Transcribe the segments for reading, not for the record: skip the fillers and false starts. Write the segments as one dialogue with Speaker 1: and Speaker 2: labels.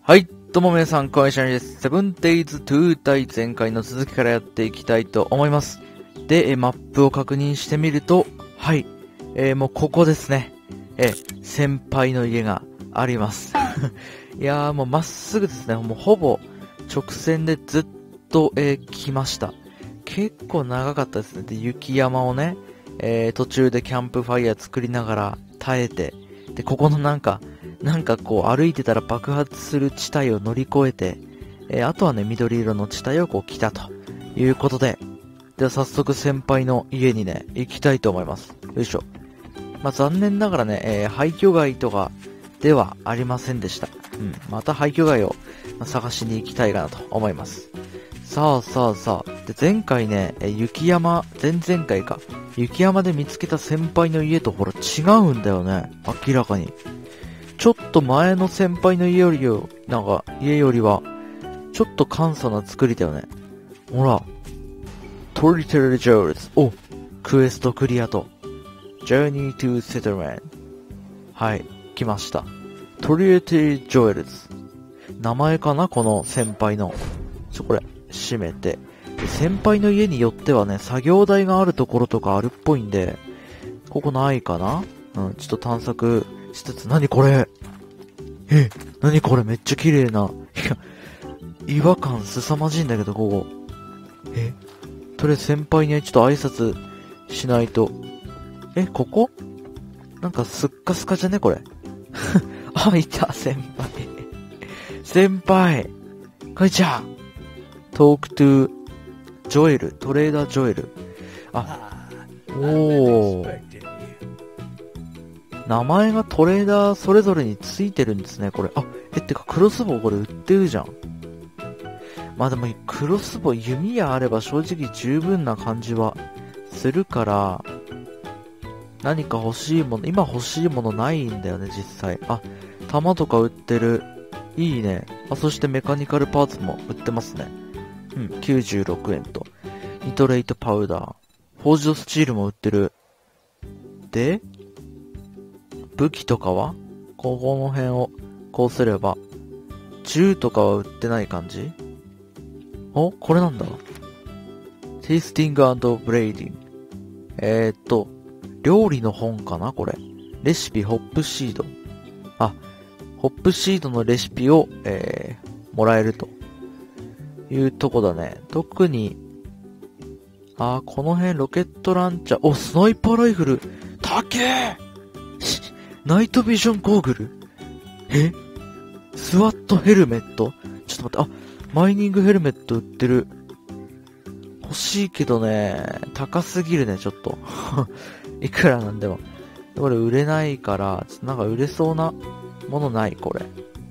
Speaker 1: はい、どうも皆さん、こんにちはです。セブンデイズ2対前回の続きからやっていきたいと思います。で、マップを確認してみると、はい、もうここですね。先輩の家があります。いやーもうまっすぐですね。もうほぼ直線でずっと、来ました。結構長かったですね。で、雪山をね、途中でキャンプファイヤー作りながら耐えて、で、ここのなんかこう歩いてたら爆発する地帯を乗り越えて、あとはね、緑色の地帯をこう来たということで、では早速先輩の家にね、行きたいと思います。よいしょ。まあ、残念ながらね、廃墟街とかではありませんでした。また廃墟街を探しに行きたいかなと思います。さあ。で、前回ね、雪山で見つけた先輩の家とほら違うんだよね。明らかに。ちょっと前の先輩の家よりは、ちょっと簡素な作りだよね。ほら。トリテルジョールズ。お、クエストクリアと。Journey to Settlement。はい、来ました。トリテルジョールズ。名前かなこの先輩の。これ、閉めて。先輩の家によってはね、作業台があるところとかあるっぽいんで、ここないかな？ちょっと探索しつつ、何これ？何これめっちゃ綺麗な。違和感凄まじいんだけど、ここ。とりあえず先輩にちょっと挨拶しないと。ここ？なんかスッカスカじゃねこれ。あ、いた、先輩。先輩。こんにちは。トークトゥジョエル、トレーダージョエル。名前がトレーダーそれぞれについてるんですね、これ。てかクロスボウこれ売ってるじゃん。まあでもクロスボウ弓矢あれば正直十分な感じはするから、何か欲しいもの、今欲しいものないんだよね、実際。弾とか売ってる。いいね。そしてメカニカルパーツも売ってますね。96円と。ニトレイトパウダー。フォージドスチールも売ってる。で、武器とかはここの辺をこうすれば。銃とかは売ってない感じ？これなんだ。テイスティング&ブレイディング。料理の本かなこれ。レシピ、ホップシード。ホップシードのレシピを、もらえるというとこだね。特に、この辺ロケットランチャー。スナイパーライフル。たけーナイトビジョンゴーグル。スワットヘルメット。ちょっと待って、マイニングヘルメット売ってる。欲しいけどね、高すぎるね、ちょっと。いくらなんでも。これ売れないから、なんか売れそうなものないこれ。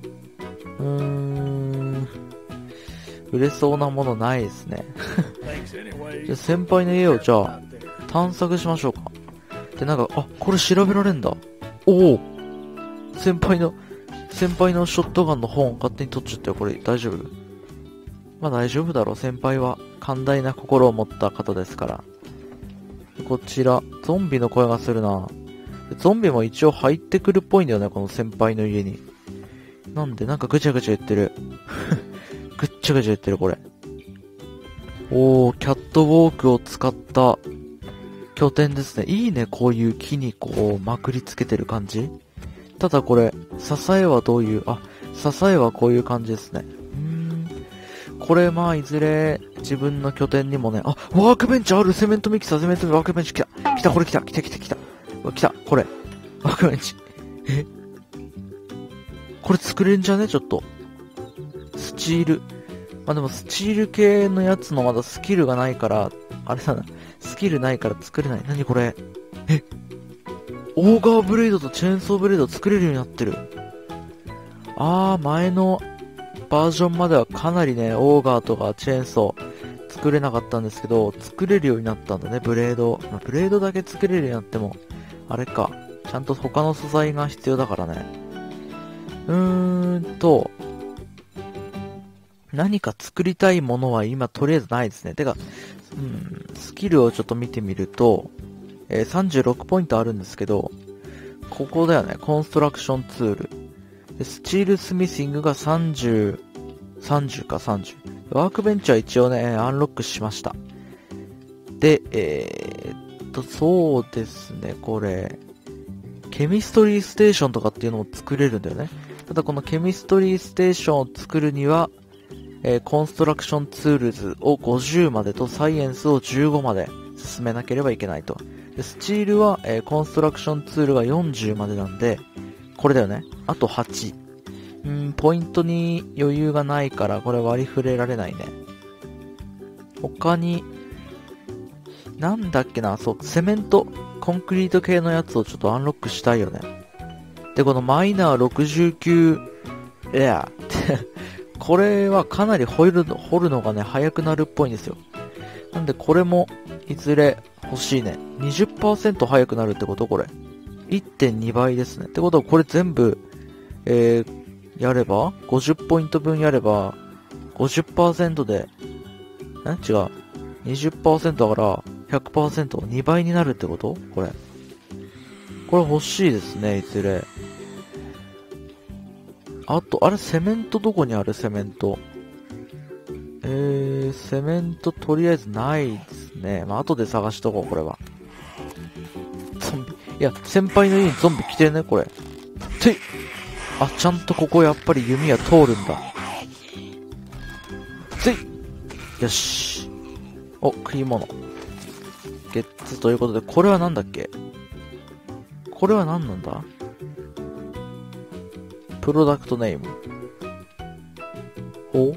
Speaker 1: 売れそうなものないですね。じゃあ先輩の家をじゃあ、探索しましょうか。で、これ調べられんだ。先輩のショットガンの本勝手に取っちゃったよ。これ大丈夫？まあ大丈夫だろう。先輩は寛大な心を持った方ですから。こちら、ゾンビの声がするな。ゾンビも一応入ってくるっぽいんだよね、この先輩の家に。なんで、ぐちゃぐちゃ言ってる。ぐっちゃぐちゃ言ってる、これ。キャットウォークを使った拠点ですね。いいね、こういう木にこう、まくりつけてる感じ。ただこれ、支えはどういう、支えはこういう感じですね。これいずれ自分の拠点にもね、ワークベンチある。セメントミキサー、ワークベンチ来た、これ来た、これ。ワークベンチ。これ作れんじゃねちょっと。スチール。でもスチール系のやつのまだスキルがないから、あれだな。スキルないから作れない。何これ。オーガーブレードとチェーンソーブレード作れるようになってる。前のバージョンまではかなりね、オーガーとかチェーンソー作れなかったんですけど、作れるようになったんだね、ブレード。ブレードだけ作れるようになっても、あれか。ちゃんと他の素材が必要だからね。何か作りたいものは今とりあえずないですね。てか、スキルをちょっと見てみると、36ポイントあるんですけど、ここだよね。コンストラクションツール。 でスチールスミシングが30か30。ワークベンチは一応ね、アンロックしました。で、そうですね、これ、ケミストリーステーションとかっていうのも作れるんだよね。ただこのケミストリーステーションを作るには、コンストラクションツールズを50までとサイエンスを15まで進めなければいけないと。でスチールは、コンストラクションツールが40までなんで、これだよね。あと8。ポイントに余裕がないからこれ割り振れられないね。他に、なんだっけな、そう、セメント、コンクリート系のやつをちょっとアンロックしたいよね。で、このマイナー69エアってこれはかなり掘るのがね、早くなるっぽいんですよ。なんでこれも、いずれ欲しいね。20% 早くなるってことこれ。1.2 倍ですね。ってことはこれ全部、やれば ?50 ポイント分やれば、50% で、違う。20% だから、100% 2倍になるってことこれ。これ欲しいですね、いずれ。あと、あれ、セメントどこにあるセメント。セメントとりあえずないですね。まあ、後で探しとこう、これは。ゾンビ。いや、先輩の家にゾンビ来てるね、これ。てい！あ、ちゃんとここやっぱり弓は通るんだ。てい！よし。お、食い物。ゲッツということで、これはなんだっけ？これは何なんだ？プロダクトネーム。お？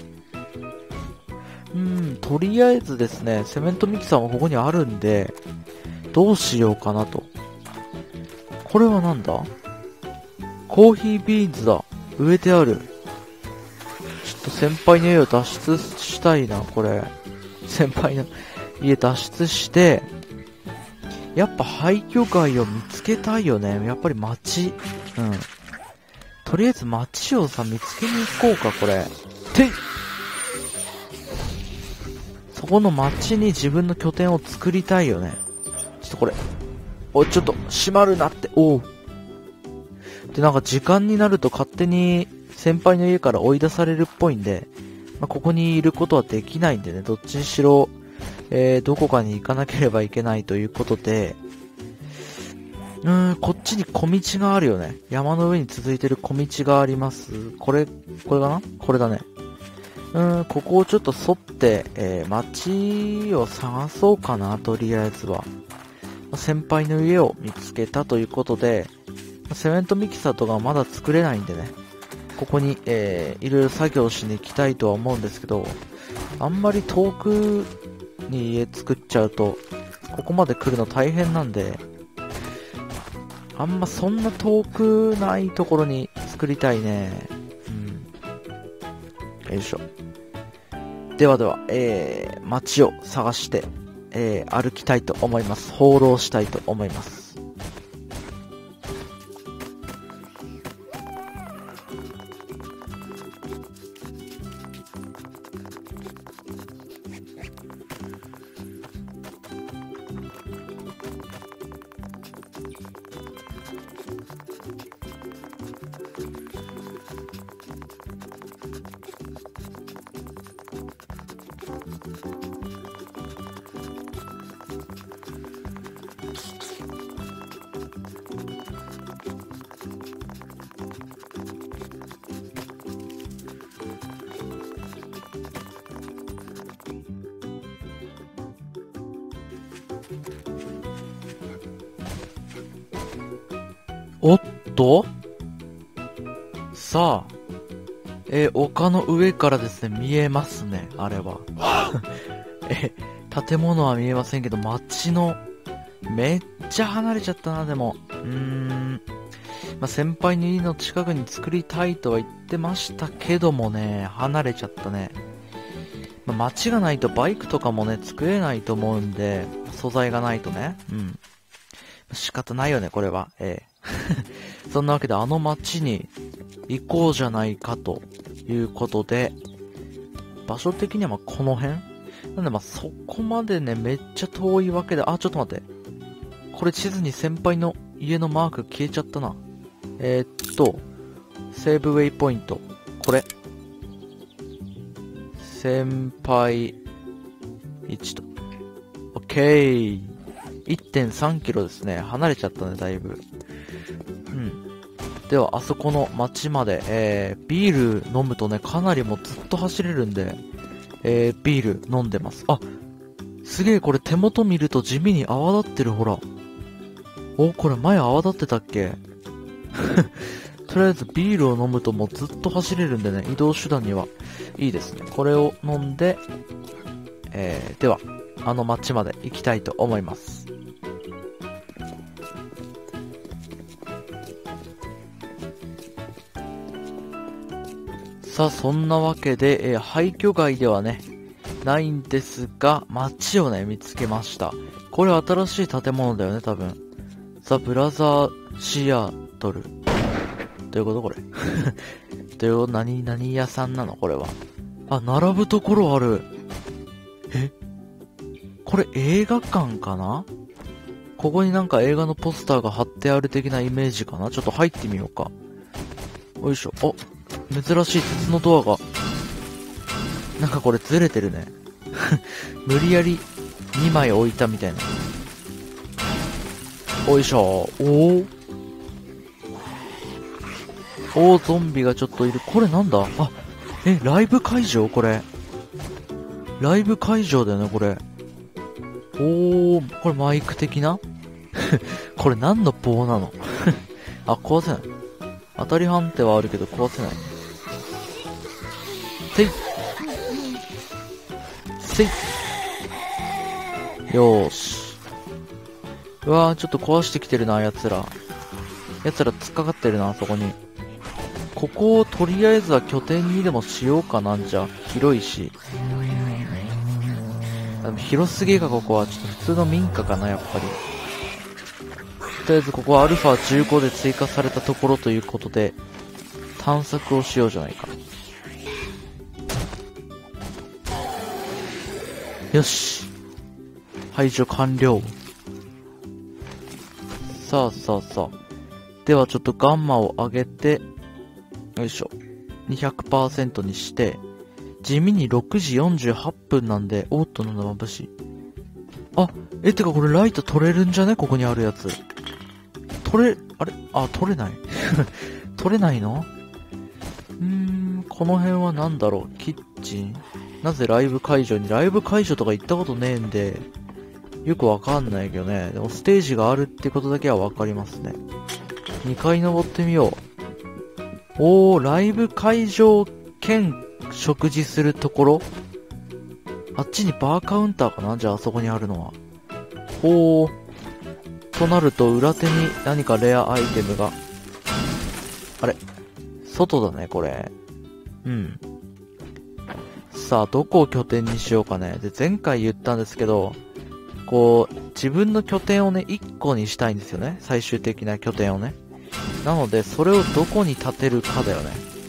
Speaker 1: とりあえずですね、セメントミキサーもここにあるんで、どうしようかなと。これはなんだ？コーヒービーンズだ。植えてある。ちょっと先輩の家を脱出したいな、これ。先輩の家脱出して、やっぱ廃墟街を見つけたいよね。やっぱり街。とりあえず街をさ、見つけに行こうか、これ。てい！そこの街に自分の拠点を作りたいよね。ちょっとこれ。おい、ちょっと、閉まるなって。おう。で、なんか時間になると勝手に先輩の家から追い出されるっぽいんで、まあ、ここにいることはできないんでね、どっちにしろ、どこかに行かなければいけないということで、こっちに小道があるよね。山の上に続いてる小道があります。これかな？これだね。ここをちょっと沿って、街を探そうかな、とりあえずは。先輩の家を見つけたということで、セメントミキサーとかまだ作れないんでね、ここに、いろいろ作業しに行きたいとは思うんですけど、あんまり遠くに家作っちゃうと、ここまで来るの大変なんで、あんまそんな遠くないところに作りたいね。よいしょ。ではでは、街を探して、歩きたいと思います。放浪したいと思います。おっとさあ、丘の上からですね、見えますね、あれは。建物は見えませんけど、街の、めっちゃ離れちゃったな、でも。先輩の家の近くに作りたいとは言ってましたけどもね、離れちゃったね。街がないとバイクとかもね、作れないと思うんで、素材がないとね。仕方ないよね、これは。そんなわけであの街に行こうじゃないかということで、場所的にはこの辺なんでそこまでね、めっちゃ遠いわけで、ちょっと待って。これ地図に先輩の家のマーク消えちゃったな。 セーブウェイポイント。これ。先輩1と。オッケー。1.3 キロですね。離れちゃったね、だいぶ。うん。では、あそこの町まで、ビール飲むとね、かなりもうずっと走れるんで、ビール飲んでます。あ、すげえ、これ手元見ると地味に泡立ってる、ほら。お、これ前泡立ってたっけとりあえずビールを飲むともうずっと走れるんでね、移動手段にはいいですね。これを飲んで、では、あの町まで行きたいと思います。さあ、そんなわけで、廃墟街ではね、ないんですが、街をね、見つけました。これ新しい建物だよね、多分。ザ・ブラザー・シアトル。どういうことこれどういう、何屋さんなのこれは。あ、並ぶところある。え、これ映画館かな？ここになんか映画のポスターが貼ってある的なイメージかな？ちょっと入ってみようか。よいしょ。お、珍しい鉄のドアが。なんかこれずれてるね。無理やり2枚置いたみたいな。おいしょ。おー、ゾンビがちょっといる。これなんだ？あ、ライブ会場これ。ライブ会場だよね、これ。これマイク的なこれ何の棒なのあ、壊せない。当たり判定はあるけど壊せない。せいよーし。うわー、ちょっと壊してきてるな、奴ら。奴ら突っかかってるな、そこに。ここをとりあえずは拠点にでもしようかなんじゃ。広いし。広すぎか、ここは。ちょっと普通の民家かな、やっぱり。とりあえずここはアルファ15で追加されたところということで、探索をしようじゃないか。よし。排除完了。さあ。ではちょっとガンマを上げて、よいしょ。200% にして、地味に6時48分なんで、おっとなんだ眩しい。あ、てかこれライト取れるんじゃね？ここにあるやつ。取れない。取れないの？この辺はなんだろう？キッチン？なぜライブ会場とか行ったことねえんで、よくわかんないけどね。でもステージがあるってことだけはわかりますね。2階登ってみよう。ライブ会場兼食事するところ？あっちにバーカウンターかな？じゃああそこにあるのは。となると裏手に何かレアアイテムが。あれ？外だね、これ。さあ、どこを拠点にしようかね。で、前回言ったんですけど、自分の拠点をね、1個にしたいんですよね。最終的な拠点をね。なので、それをどこに建てるかだよね。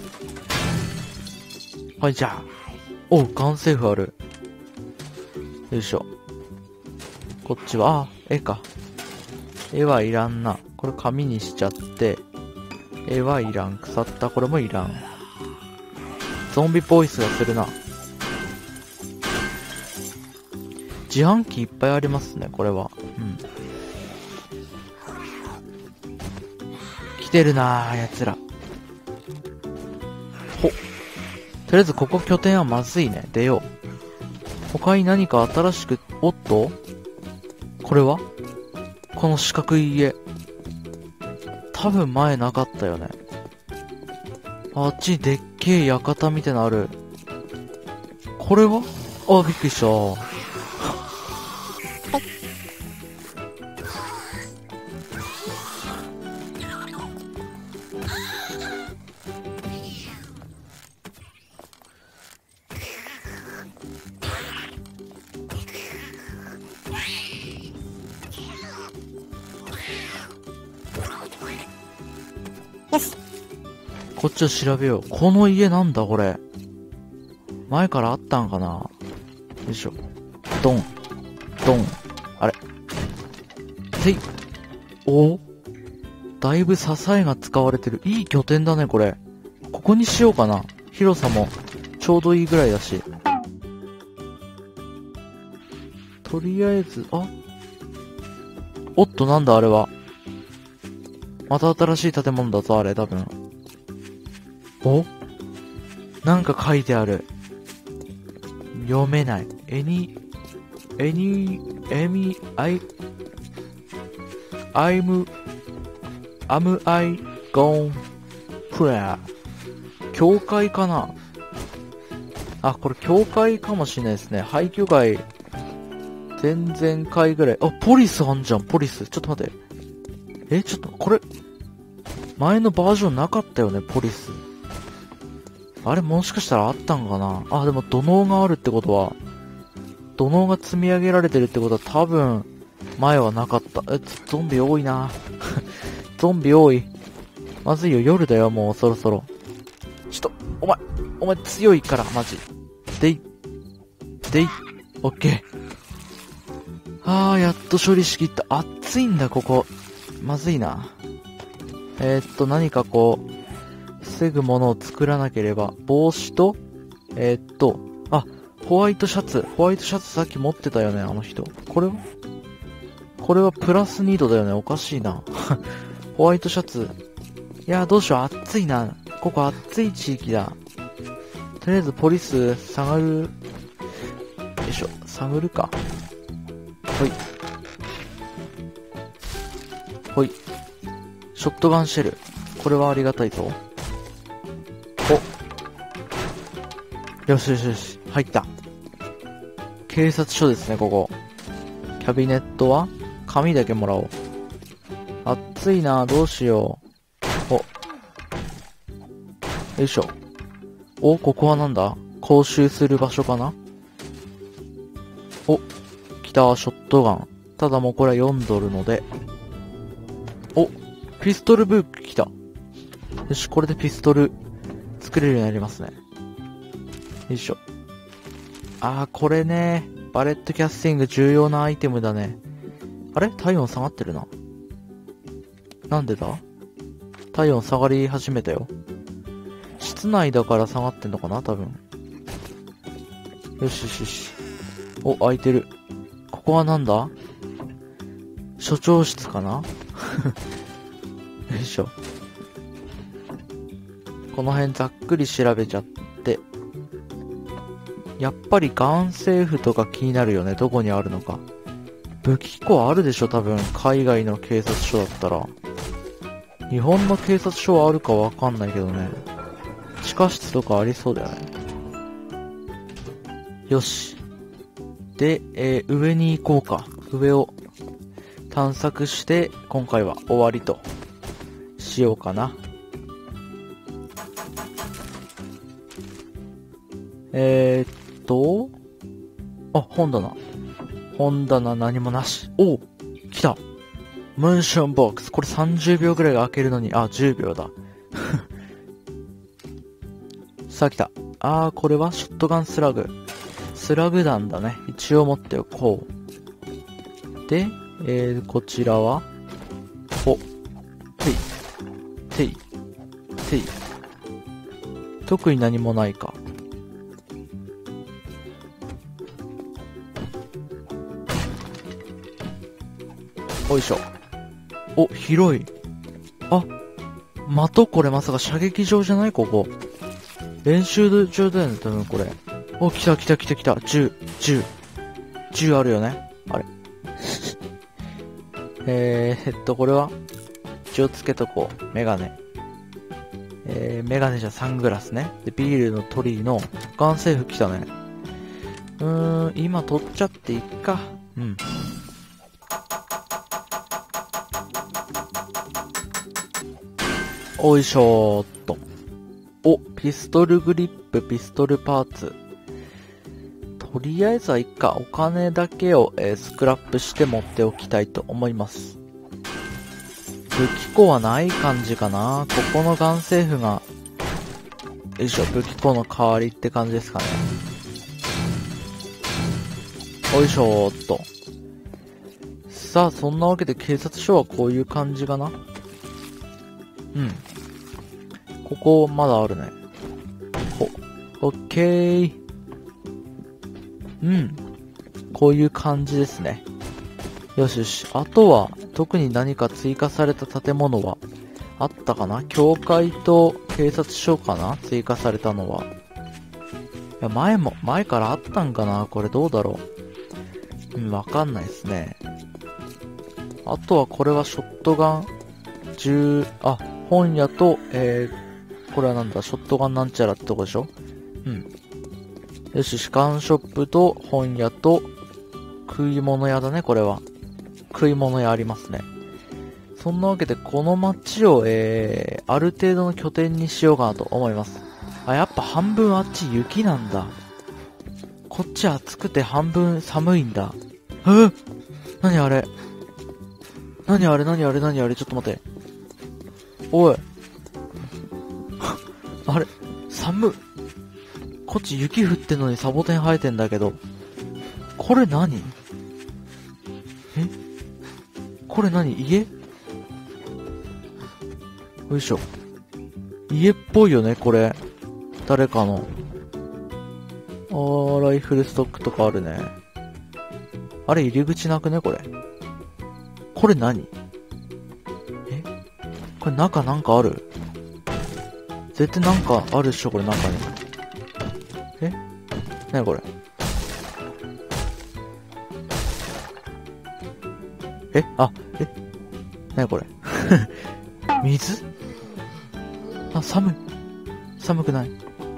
Speaker 1: はい、じゃあ。ガンセーフある。よいしょ。こっちは、絵か。絵はいらんな。これ紙にしちゃって、絵はいらん。腐った。これもいらん。ゾンビボイスがするな。自販機いっぱいありますね、これは。来てるなぁ、奴ら。とりあえずここ拠点はまずいね。出よう。他に何か新しく、おっと？これは？この四角い家。多分前なかったよね。あっちにでっけえ館みたいなのある。これは？びっくりした。
Speaker 2: よし。
Speaker 1: こっちを調べよう。この家なんだこれ。前からあったんかな？よいしょ。ドン。あれ。せい。だいぶ支えが使われてる。いい拠点だね、これ。 ここにしようかな。広さもちょうどいいぐらいだし。とりあえず、おっと、なんだあれは。また新しい建物だぞ、あれ、多分。お？なんか書いてある。読めない。am I gone prayer? 教会かな？これ教会かもしれないですね。廃墟街、前々回ぐらい。ポリスあんじゃん、ポリス。ちょっと待って。ちょっと、これ、前のバージョンなかったよね、ポリス。あれもしかしたらあったんかな？でも土のうがあるってことは、土のうが積み上げられてるってことは多分、前はなかった。ゾンビ多いな。ゾンビ多い。まずいよ、夜だよ、もうそろそろ。お前強いから、マジ。オッケー。やっと処理しきった。暑いんだ、ここ。まずいな。何かこう、防ぐものを作らなければ。帽子と、ホワイトシャツ。ホワイトシャツさっき持ってたよね、あの人。これはプラス2度だよね。おかしいな。ホワイトシャツ。いや、どうしよう。暑いな。ここ暑い地域だ。とりあえずポリス下がる。よいしょ。下がるか。ほい。ショットガンシェル。これはありがたいぞ。よし。入った。警察署ですね、ここ。キャビネットは紙だけもらおう。暑いな、どうしよう。よいしょ。ここはなんだ？講習する場所かな？来た、ショットガン。ただもうこれは読んどるので。ピストルブーク来た。よし、これでピストル作れるようになりますね。よいしょ。これね。バレットキャスティング重要なアイテムだね。あれ？体温下がってるな。なんでだ？体温下がり始めたよ。室内だから下がってんのかな？多分。よし。空いてる。ここはなんだ？所長室かな？よいしょ。この辺ざっくり調べちゃって。やっぱりガンセーフとか気になるよね。どこにあるのか。武器庫あるでしょ、多分。海外の警察署だったら。日本の警察署はあるかわかんないけどね。地下室とかありそうだよね。よし。で、上に行こうか。上を探索して、今回は終わりとしようかな。本棚何もなし。来た。ムーンションボックス。これ30秒ぐらいが開けるのに、10秒だ。さあ来た。これはショットガンスラグ。スラグ弾だね。一応持っておこう。で、こちらは、てい。特に何もないか。よいしょ。広い。的これまさか射撃場じゃない？ここ。練習場だよね、多分これ。来た。銃あるよね。あれ。これは一応つけとこう。メガネ。メガネじゃサングラスね。で、ビールの鳥居のガンセーフ来たね。今取っちゃっていっか。うん。おいしょーっと。ピストルグリップ、ピストルパーツ。とりあえずはいっか。お金だけを、スクラップして持っておきたいと思います。武器庫はない感じかな。ここのガンセーフが、よいしょ、武器庫の代わりって感じですかね。おいしょーっと。さあ、そんなわけで警察署はこういう感じかな。うん。 ここまだあるね。オッケー。うん。こういう感じですね。よしよし。あとは、特に何か追加された建物はあったかな？教会と警察署かな？追加されたのは。いや、前からあったんかな？これどうだろう。わかんないですね。あとはこれはショットガン、本屋と、これはなんだ、ショットガンなんちゃらってとこでしょ？よし、ガンショップと本屋と食い物屋だね、これは。食い物屋ありますね。そんなわけで、この街を、ある程度の拠点にしようかなと思います。やっぱ半分あっち雪なんだ。こっち暑くて半分寒いんだ。何あれ？何あれ？ちょっと待って。おい。あれ？寒っ。こっち雪降ってんのにサボテン生えてんだけど。これ何？これ何？家？よいしょ。家っぽいよね、これ。誰かの。ライフルストックとかあるね。あれ、入り口なくね、これ。これ何？これ中なんかある？絶対なんかあるっしょ、これ中に。なにこれ？なにこれ？水？寒くない？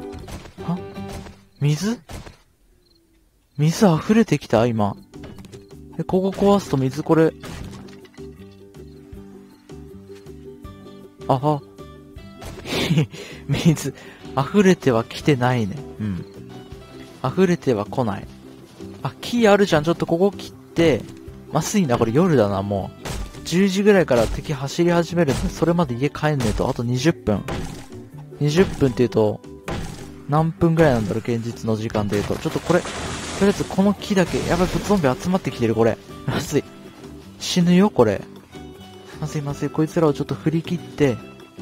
Speaker 1: 水溢れてきた今。ここ壊すと水これ。水、溢れては来てないね。溢れては来ない。木あるじゃん。ちょっとここ切って、まずいな、これ夜だな、もう。10時ぐらいから敵走り始めるんで、それまで家帰んねえと、あと20分。20分って言うと、何分ぐらいなんだろう、現実の時間で言うと。ちょっとこれ、とりあえずこの木だけ、やばい、ゾンビ集まってきてる、これ。まずい。死ぬよ、これ。まずい、こいつらをちょっと振り切って、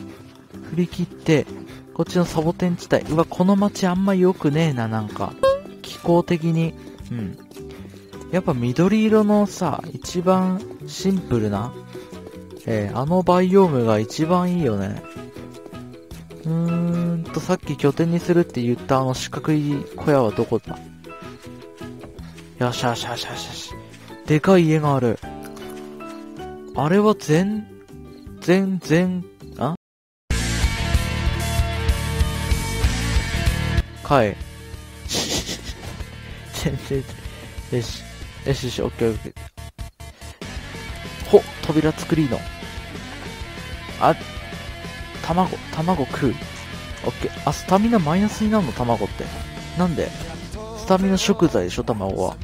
Speaker 1: こっちのサボテン地帯。この街あんま良くねえな、なんか。気候的に。やっぱ緑色のさ、一番シンプルな、あのバイオームが一番いいよね。さっき拠点にするって言ったあの四角い小屋はどこだ？よし。でかい家がある。あれはかい。よし、オッケー。扉作りの。卵食う。オッケー。スタミナマイナスになるの、卵って。なんで？スタミナ食材でしょ、卵は。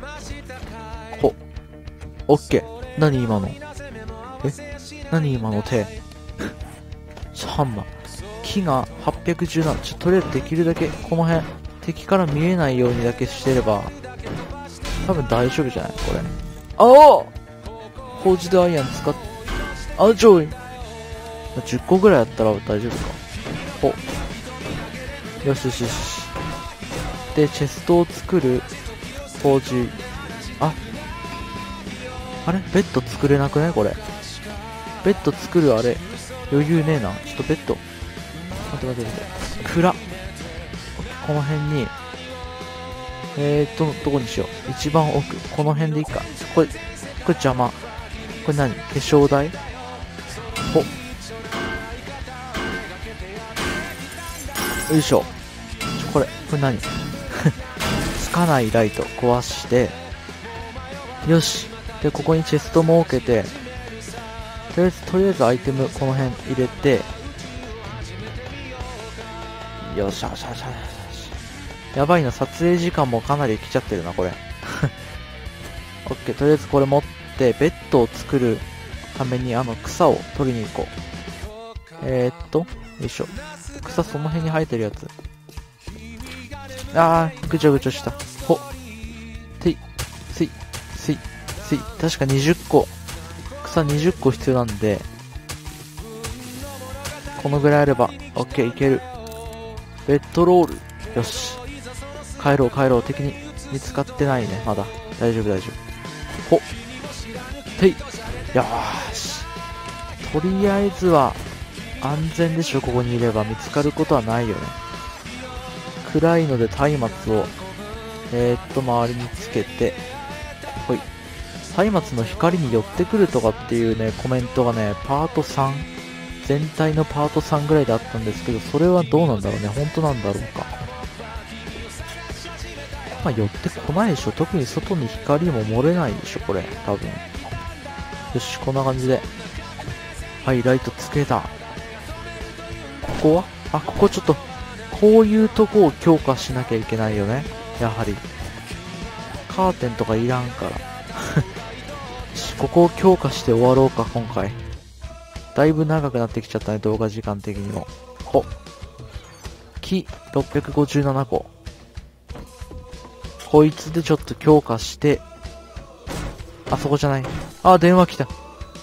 Speaker 1: オッケー。何今の手。ハンマー。木が817。とりあえずできるだけ、この辺、敵から見えないようにだけしてれば、多分大丈夫じゃないこれ。フォージドアイアン使っ、ジョイ10個ぐらいやったら大丈夫か。よし。で、チェストを作る、フォージ、あれベッド作れなくねこれ。ベッド作るあれ、余裕ねえな。ちょっとベッド。待って。暗っ。この辺に、どこにしよう。一番奥。この辺でいいか。これ邪魔。これ何？化粧台？よいしょ。これ何？つかないライト壊して、よし。で、ここにチェスト設けて、とりあえずアイテムこの辺入れて、よし。やばいな、撮影時間もかなり来ちゃってるな、これ。オッケー、とりあえずこれ持って、ベッドを作るために草を取りに行こう。よいしょ。草その辺に生えてるやつ。ぐちゃぐちゃした。確か20個。草20個必要なんで、 このぐらいあれば、オッケーいける。ベッドロール。よし。帰ろう帰ろう。敵に見つかってないね、まだ。大丈夫大丈夫。ほてい。よーし。とりあえずは、安全でしょ、ここにいれば。見つかることはないよね。暗いので松明を、周りにつけて、ほい。松明の光に寄ってくるとかっていうね、コメントがね、パート3、全体のパート3ぐらいであったんですけど、それはどうなんだろうね。本当なんだろうか。まあ、寄ってこないでしょ。特に外に光も漏れないでしょ、これ。多分。よし、こんな感じで。はい、ライトつけた。ここはここちょっと、こういうとこを強化しなきゃいけないよね。やはり。カーテンとかいらんから。ここを強化して終わろうか、今回。だいぶ長くなってきちゃったね、動画時間的にも。木657個。こいつでちょっと強化して、あそこじゃない。電話来た。さ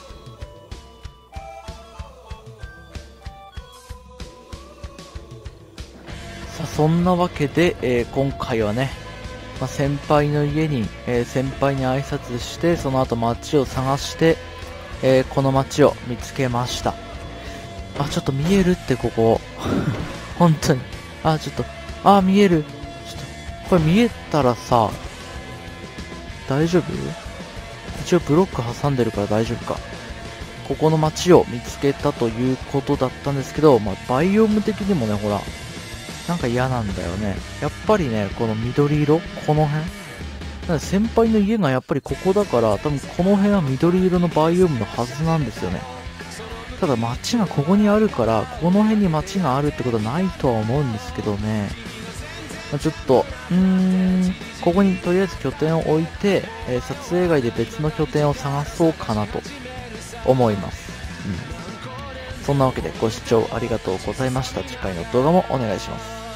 Speaker 1: あ、そんなわけで、今回はね、先輩の家に、先輩に挨拶して、その後街を探して、この街を見つけました。ちょっと見えるってここ。本当に。ちょっと、見える。ちょっと、これ見えたらさ、大丈夫？一応ブロック挟んでるから大丈夫か。ここの街を見つけたということだったんですけど、バイオーム的にもね、ほら、なんか嫌なんだよね。やっぱりね、この緑色この辺なんか先輩の家がやっぱりここだから、多分この辺は緑色のバイオームのはずなんですよね。ただ街がここにあるから、この辺に街があるってことはないとは思うんですけどね。ちょっと、ここにとりあえず拠点を置いて、撮影外で別の拠点を探そうかなと思います。そんなわけでご視聴ありがとうございました。次回の動画もお願いします。